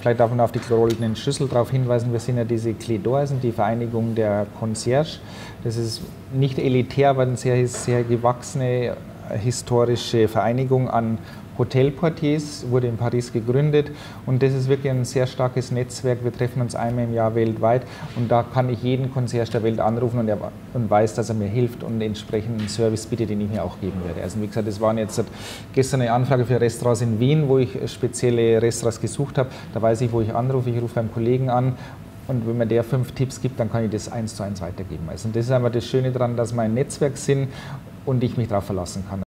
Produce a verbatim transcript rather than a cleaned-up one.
Vielleicht darf man auf die goldenen Schlüssel darauf hinweisen, wir sind ja diese Clés, die Vereinigung der Concierge. Das ist nicht elitär, aber eine sehr, sehr gewachsene historische Vereinigung an Hotelportiers, wurde in Paris gegründet und das ist wirklich ein sehr starkes Netzwerk. Wir treffen uns einmal im Jahr weltweit und da kann ich jeden Concierge der Welt anrufen und er und weiß, dass er mir hilft und entsprechenden Service bietet, den ich mir auch geben werde. Also wie gesagt, es waren jetzt gestern eine Anfrage für Restaurants in Wien, wo ich spezielle Restaurants gesucht habe. Da weiß ich, wo ich anrufe, ich rufe beim Kollegen an. Und wenn mir der fünf Tipps gibt, dann kann ich das eins zu eins weitergeben. Also das ist einfach das Schöne daran, dass wir ein Netzwerk sind und ich mich darauf verlassen kann.